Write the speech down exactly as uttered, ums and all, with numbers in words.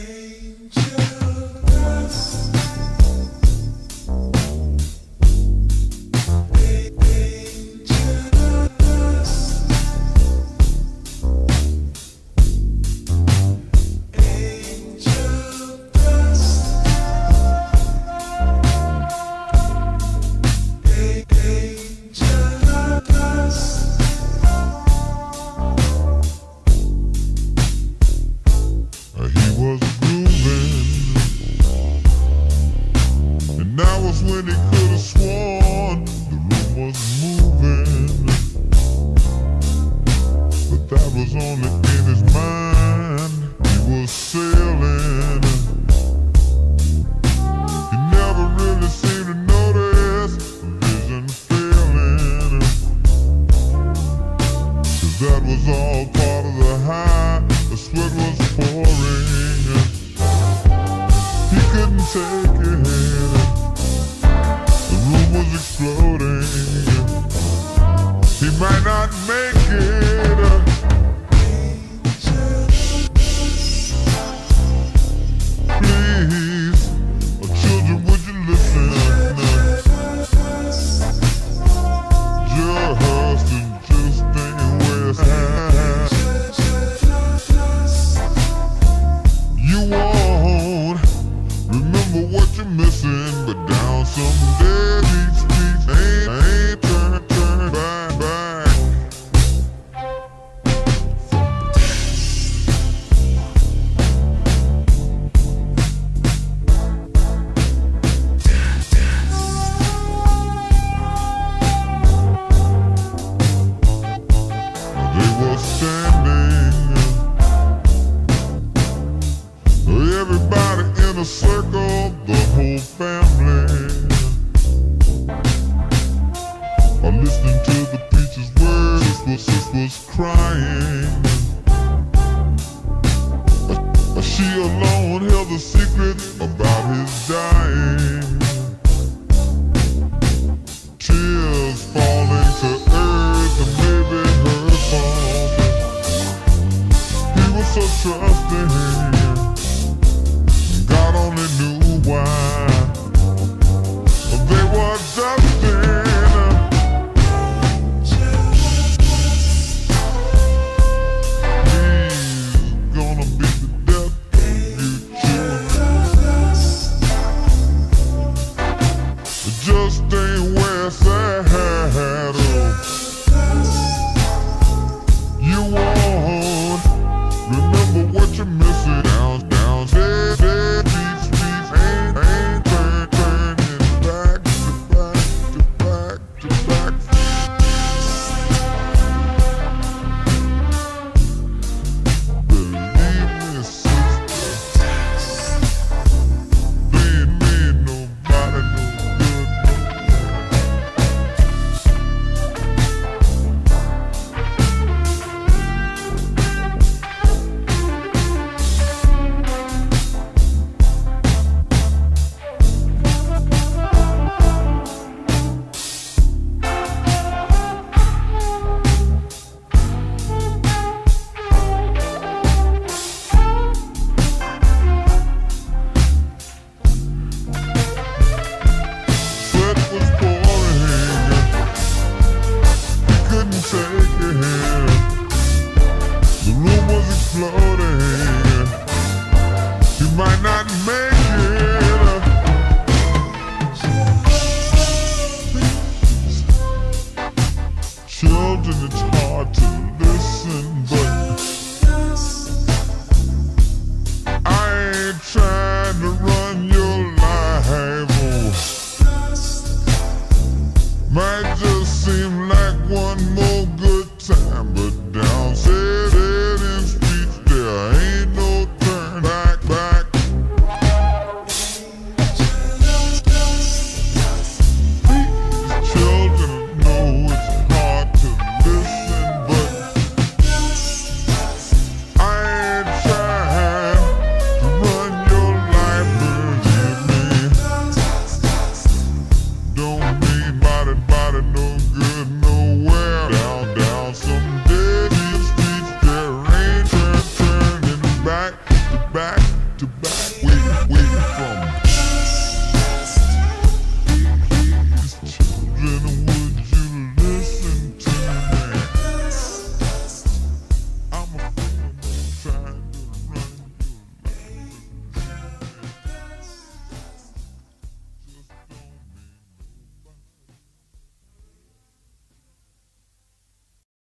When he could have sworn the room was moving, but that was only in his mind. He was sailing. He never really seemed to notice the vision failing, 'cause that was all part of the high. The sweat was pouring. He couldn't take it. The room was exploding. He might not make it. Please, oh children, would you listen? Just and just ain't where it's at. You won't remember what you're missing, but down someday these streets ain't, ain't turn, turn back, back. They were standing, everybody in a circle, the whole family, are listening to the preacher's words. This was, this was crying. She alone held the secret about his dying. Tears falling to earth and maybe her fault. He was so trusting. God only knew why. They were dusting. He's gonna be the death of you children. It just ain't where it's at. You won't remember what you're missing. Down, down, dead, dead, deep streets ain't, ain't turn, turning back to back to back to back. Believe me, sister, they ain't made nobody no good. to back.